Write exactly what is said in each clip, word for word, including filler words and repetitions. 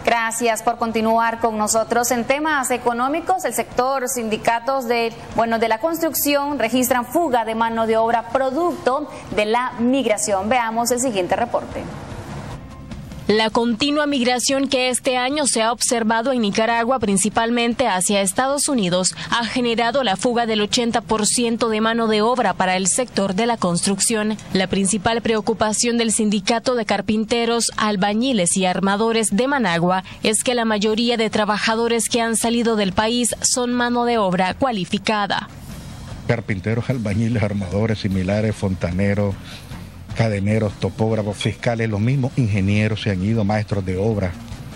Gracias por continuar con nosotros. En temas económicos, el sector sindicatos de, bueno, de la construcción registran fuga de mano de obra producto de la migración. Veamos el siguiente reporte. La continua migración que este año se ha observado en Nicaragua, principalmente hacia Estados Unidos, ha generado la fuga del ochenta por ciento de mano de obra para el sector de la construcción. La principal preocupación del Sindicato de Carpinteros, Albañiles y Armadores de Managua es que la mayoría de trabajadores que han salido del país son mano de obra cualificada. Carpinteros, albañiles, armadores, similares, fontaneros, cadeneros, topógrafos, fiscales, los mismos ingenieros se han ido, maestros de obra,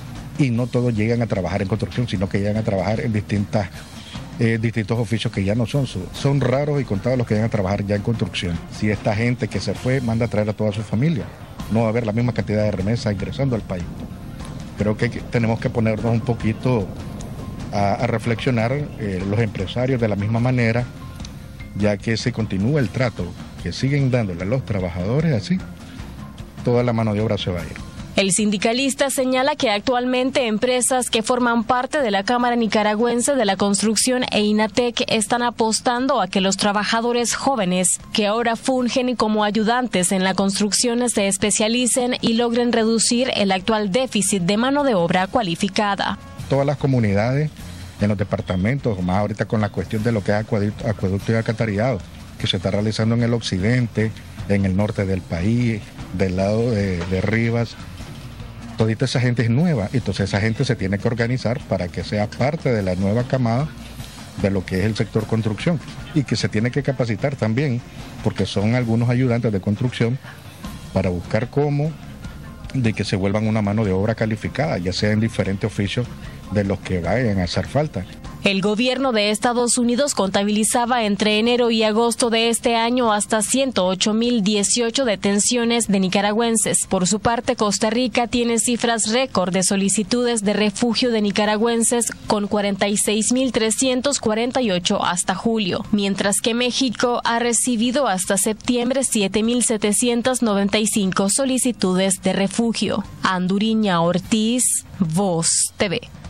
y no todos llegan a trabajar en construcción, sino que llegan a trabajar en distintas, eh, distintos oficios que ya no son, son raros y contados los que llegan a trabajar ya en construcción. Si esta gente que se fue manda a traer a toda su familia, no va a haber la misma cantidad de remesas ingresando al país. Creo que tenemos que ponernos un poquito a, a reflexionar eh, los empresarios de la misma manera, ya que si continúa el trato que siguen dándole a los trabajadores así, toda la mano de obra se va a ir. El sindicalista señala que actualmente empresas que forman parte de la Cámara Nicaragüense de la Construcción e INATEC están apostando a que los trabajadores jóvenes que ahora fungen como ayudantes en la construcción se especialicen y logren reducir el actual déficit de mano de obra cualificada. Todas las comunidades en los departamentos, más ahorita con la cuestión de lo que es acueducto, acueducto y alcantarillado, que se está realizando en el occidente, en el norte del país, del lado de, de Rivas. Toda esa gente es nueva, entonces esa gente se tiene que organizar para que sea parte de la nueva camada de lo que es el sector construcción y que se tiene que capacitar también, porque son algunos ayudantes de construcción, para buscar cómo de que se vuelvan una mano de obra calificada, ya sea en diferentes oficios de los que vayan a hacer falta. El gobierno de Estados Unidos contabilizaba entre enero y agosto de este año hasta ciento ocho mil dieciocho detenciones de nicaragüenses. Por su parte, Costa Rica tiene cifras récord de solicitudes de refugio de nicaragüenses con cuarenta y seis mil trescientos cuarenta y ocho hasta julio, mientras que México ha recibido hasta septiembre siete mil setecientos noventa y cinco solicitudes de refugio. Anduriña Ortiz, Voz T V.